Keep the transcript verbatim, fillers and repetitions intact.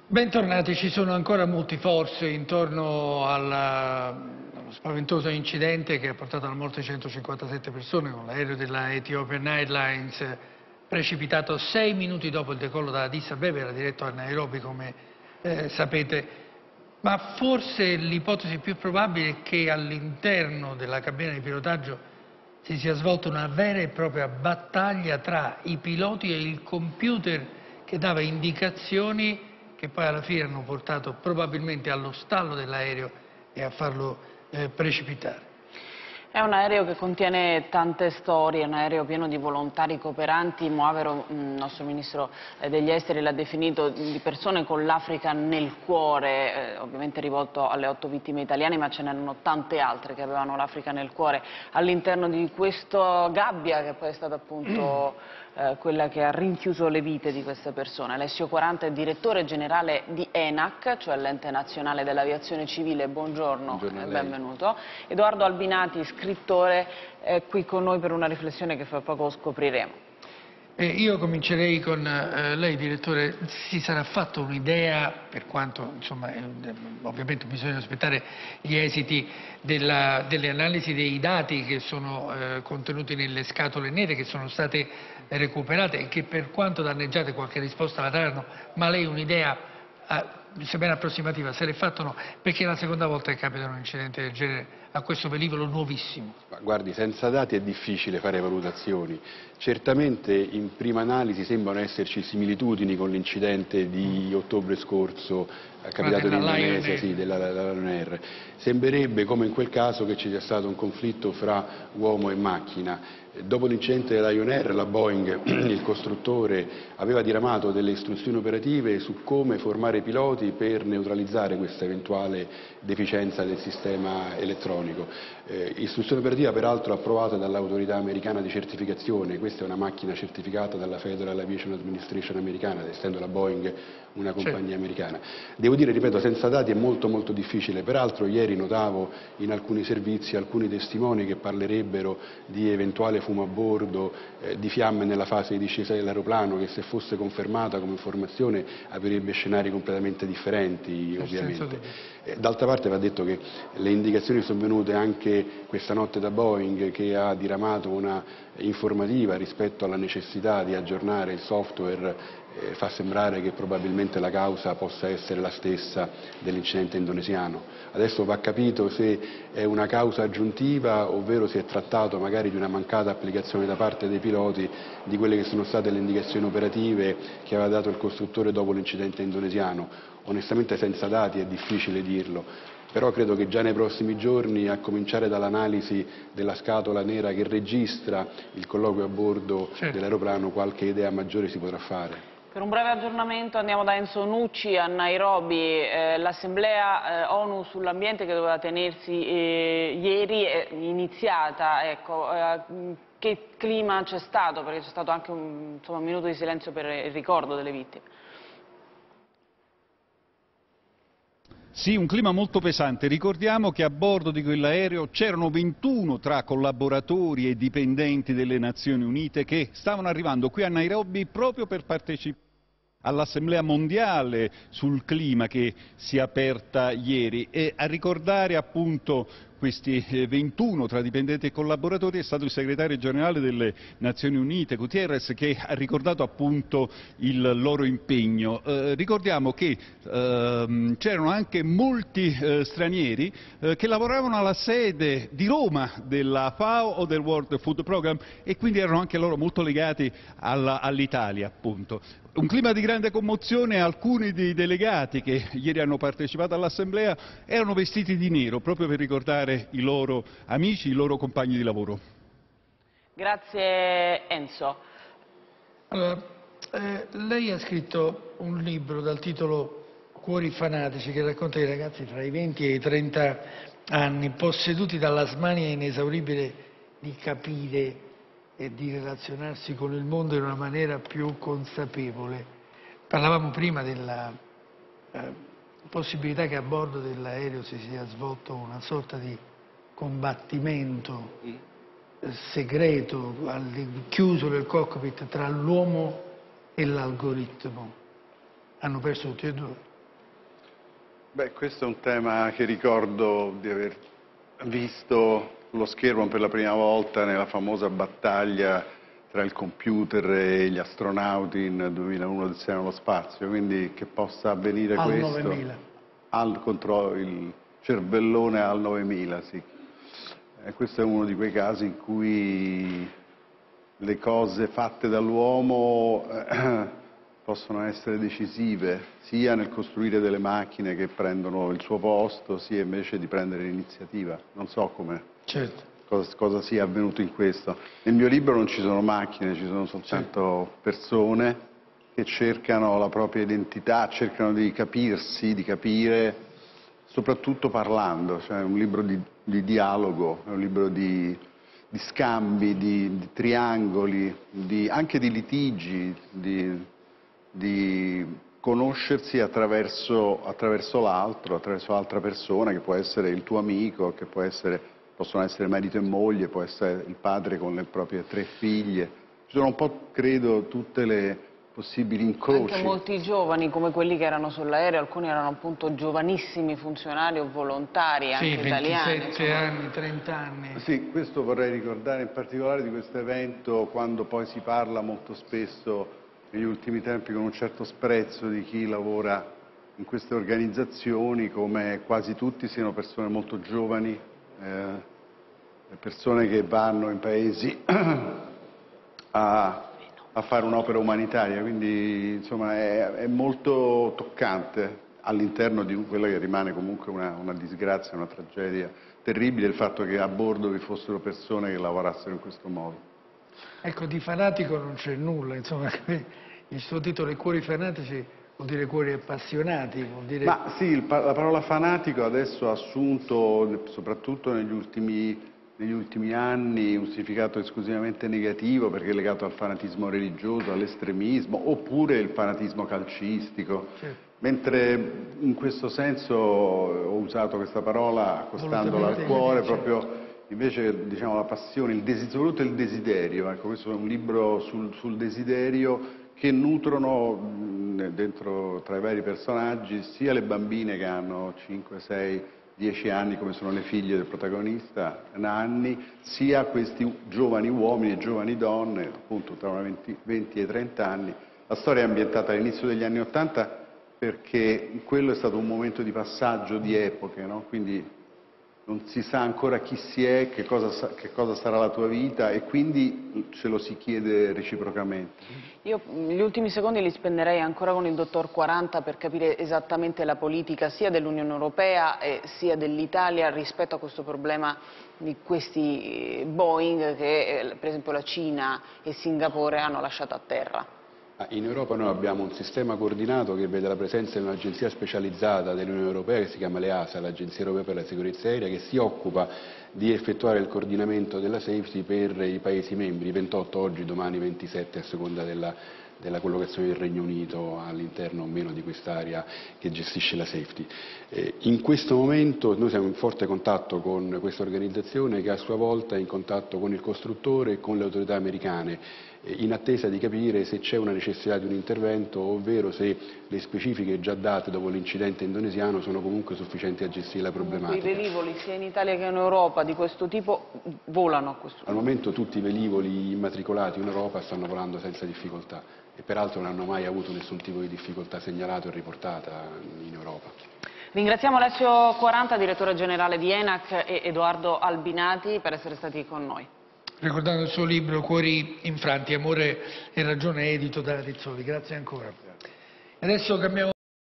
Bentornati, ci sono ancora molti forse intorno alla, allo spaventoso incidente che ha portato alla morte di centocinquantasette persone con l'aereo della Ethiopian Airlines precipitato sei minuti dopo il decollo da Addis Abeba, era diretto a Nairobi come eh, sapete, ma forse l'ipotesi più probabile è che all'interno della cabina di pilotaggio si sia svolta una vera e propria battaglia tra i piloti e il computer che dava indicazioni che poi alla fine hanno portato probabilmente allo stallo dell'aereo e a farlo eh, precipitare. È un aereo che contiene tante storie, un aereo pieno di volontari cooperanti. Moavero, il nostro ministro degli esteri, l'ha definito di persone con l'Africa nel cuore, eh, ovviamente rivolto alle otto vittime italiane, ma ce n'erano tante altre che avevano l'Africa nel cuore all'interno di questa gabbia che poi è stata appunto eh, quella che ha rinchiuso le vite di queste persone. Alessio quaranta è direttore generale di ENAC, cioè l'ente nazionale dell'aviazione civile. Buongiorno e benvenuto. Edoardo Albinati, scrittore, è qui con noi per una riflessione che fra poco scopriremo. Eh, io comincerei con eh, lei, direttore. Si sarà fatto un'idea, per quanto insomma, eh, ovviamente bisogna aspettare gli esiti della, delle analisi dei dati che sono eh, contenuti nelle scatole nere che sono state recuperate e che per quanto danneggiate qualche risposta la daranno, ma lei un'idea eh, sebbene approssimativa se l'è fatto o no? Perché è la seconda volta che capita un incidente del genere a questo velivolo nuovissimo. Ma guardi, senza dati è difficile fare valutazioni. Certamente in prima analisi sembrano esserci similitudini con l'incidente di ottobre scorso capitato in Indonesia, sì, della Lion Air. Sembrerebbe come in quel caso che ci sia stato un conflitto fra uomo e macchina. Dopo l'incidente della Lion Air la Boeing, il costruttore, aveva diramato delle istruzioni operative su come formare i piloti per neutralizzare questa eventuale deficienza del sistema elettronico. Eh, istruzione operativa peraltro approvata dall'autorità americana di certificazione. Questa è una macchina certificata dalla Federal Aviation Administration americana, essendo la Boeing una compagnia americana. Devo dire, ripeto, senza dati è molto molto difficile. Peraltro ieri notavo in alcuni servizi alcuni testimoni che parlerebbero di eventuale fumo a bordo, eh, di fiamme nella fase di discesa dell'aeroplano, che se fosse confermata come informazione aprirebbe scenari completamente differenti, ovviamente. Eh, d'altra parte va detto che le indicazioni sono venute anche questa notte da Boeing, che ha diramato una informativa rispetto alla necessità di aggiornare il software. Eh, fa sembrare che probabilmente la causa possa essere la stessa dell'incidente indonesiano. Adesso va capito se è una causa aggiuntiva, ovvero si è trattato magari di una mancata applicazione da parte dei piloti di quelle che sono state le indicazioni operative che aveva dato il costruttore dopo l'incidente indonesiano. Onestamente senza dati è difficile dirlo. Però credo che già nei prossimi giorni, a cominciare dall'analisi della scatola nera che registra il colloquio a bordo certo. dell'aeroplano, qualche idea maggiore si potrà fare. Per un breve aggiornamento andiamo da Enzo Nucci a Nairobi. Eh, l'assemblea eh, ONU sull'ambiente che doveva tenersi eh, ieri è iniziata. Ecco, eh, che clima c'è stato? Perché c'è stato anche un, insomma, un minuto di silenzio per il ricordo delle vittime. Sì, un clima molto pesante. Ricordiamo che a bordo di quell'aereo c'erano ventuno tra collaboratori e dipendenti delle Nazioni Unite che stavano arrivando qui a Nairobi proprio per partecipare all'Assemblea mondiale sul clima che si è aperta ieri, e a ricordare appunto questi ventuno tra dipendenti e collaboratori è stato il segretario generale delle Nazioni Unite, Guterres, che ha ricordato appunto il loro impegno. Eh, ricordiamo che eh, c'erano anche molti eh, stranieri eh, che lavoravano alla sede di Roma della FAO o del World Food Programme e quindi erano anche loro molto legati all'Italia appunto. Un clima di grande commozione. Alcuni dei delegati che ieri hanno partecipato all'assemblea erano vestiti di nero proprio per ricordare i loro amici, i loro compagni di lavoro. Grazie Enzo. Allora, eh, lei ha scritto un libro dal titolo Cuori fanatici che racconta i ragazzi tra i venti e i trenta anni posseduti dalla smania inesauribile di capire e di relazionarsi con il mondo in una maniera più consapevole. Parlavamo prima della eh, possibilità che a bordo dell'aereo si sia svolto una sorta di combattimento eh, segreto, chiuso nel cockpit tra l'uomo e l'algoritmo. Hanno perso tutti e due. Beh, questo è un tema che ricordo di aver visto sullo schermo per la prima volta nella famosa battaglia tra il computer e gli astronauti nel duemilauno Odissea nello spazio, quindi che possa avvenire al questo novemila. Al, contro il cervellone al novemila, sì. E questo è uno di quei casi in cui le cose fatte dall'uomo eh, possono essere decisive, sia nel costruire delle macchine che prendono il suo posto, sia invece di prendere l'iniziativa. Non so come, certo. cosa, cosa sia avvenuto in questo. Nel mio libro non ci sono macchine, ci sono soltanto persone che cercano la propria identità, cercano di capirsi, di capire, soprattutto parlando. Cioè è un libro di, di dialogo, è un libro di, di scambi, di, di triangoli, di, anche di litigi, di... di conoscersi attraverso, attraverso l'altro, attraverso l'altra persona, che può essere il tuo amico, che può essere, possono essere marito e moglie, può essere il padre con le proprie tre figlie. Ci sono un po', credo, tutte le possibili incroci. Anche molti giovani, come quelli che erano sull'aereo, alcuni erano appunto giovanissimi funzionari o volontari, anche sì, italiani. ventisette anni, trenta anni. Sì, questo vorrei ricordare in particolare di questo evento, quando poi si parla molto spesso negli ultimi tempi con un certo sprezzo di chi lavora in queste organizzazioni, come quasi tutti siano persone molto giovani, eh, persone che vanno in paesi a, a fare un'opera umanitaria, quindi insomma è, è molto toccante all'interno di quella che rimane comunque una, una disgrazia, una tragedia terribile, il fatto che a bordo vi fossero persone che lavorassero in questo modo. Ecco, di fanatico non c'è nulla, insomma, il suo titolo, I cuori fanatici, vuol dire cuori appassionati, vuol dire... Ma sì, il, la parola fanatico adesso ha assunto, soprattutto negli ultimi, negli ultimi anni, un significato esclusivamente negativo, perché è legato al fanatismo religioso, all'estremismo, oppure il fanatismo calcistico. Certo. Mentre in questo senso ho usato questa parola accostandola al cuore, proprio... Invece, diciamo, la passione, il desiderio, soprattutto il desiderio, ecco, questo è un libro sul, sul desiderio che nutrono mh, dentro, tra i vari personaggi, sia le bambine che hanno cinque, sei, dieci anni, come sono le figlie del protagonista, Nanni, sia questi giovani uomini e giovani donne, appunto tra venti e trenta anni. La storia è ambientata all'inizio degli anni Ottanta perché quello è stato un momento di passaggio di epoche, no? Quindi non si sa ancora chi si è, che cosa, che cosa sarà la tua vita e quindi ce lo si chiede reciprocamente. Io gli ultimi secondi li spenderei ancora con il dottor Quaranta per capire esattamente la politica sia dell'Unione Europea e sia dell'Italia rispetto a questo problema di questi Boeing che per esempio la Cina e Singapore hanno lasciato a terra. In Europa noi abbiamo un sistema coordinato che vede la presenza di un'agenzia specializzata dell'Unione Europea che si chiama l'EASA, l'Agenzia Europea per la Sicurezza Aerea, che si occupa di effettuare il coordinamento della safety per i Paesi membri, ventotto oggi, domani ventisette a seconda della, della collocazione del Regno Unito all'interno o meno di quest'area che gestisce la safety. Eh, in questo momento noi siamo in forte contatto con questa organizzazione che a sua volta è in contatto con il costruttore e con le autorità americane in attesa di capire se c'è una necessità di un intervento, ovvero se le specifiche già date dopo l'incidente indonesiano sono comunque sufficienti a gestire la problematica. I velivoli sia in Italia che in Europa di questo tipo volano a questo punto? Al momento tutti i velivoli immatricolati in Europa stanno volando senza difficoltà e peraltro non hanno mai avuto nessun tipo di difficoltà segnalata o riportata in Europa. Ringraziamo Alessio Quaranta, direttore generale di ENAC, e Edoardo Albinati per essere stati con noi. Ricordando il suo libro Cuori infranti, amore e ragione, edito da Rizzoli. Grazie ancora. Adesso cambiamo